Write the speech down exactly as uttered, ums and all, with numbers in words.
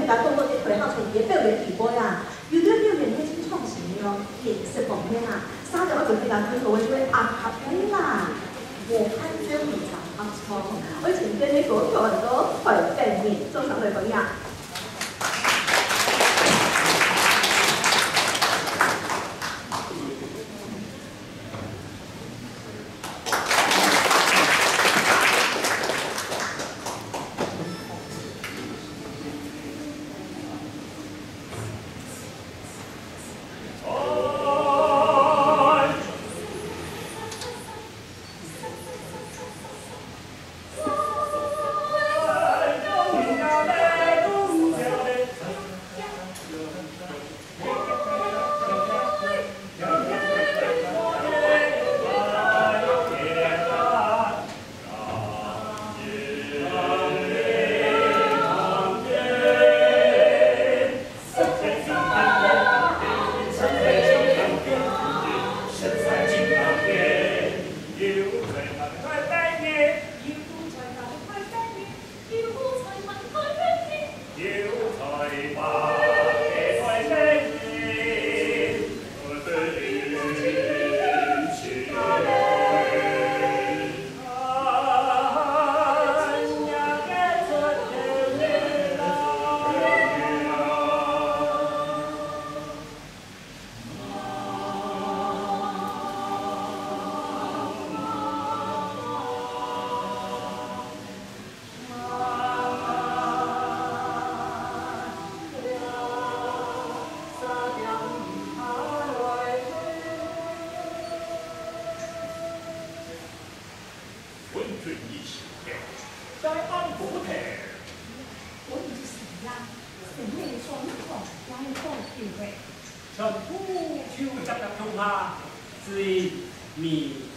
甲讲到啲退校从嘢表演地步呀，有啲表演迄种创新咯，颜色方面啊，三条我就比较看到，就会啊合理啦，我看这非常不错。我以前跟你讲过很多会变面，做啥女朋友？ 全部手入入中下，是米。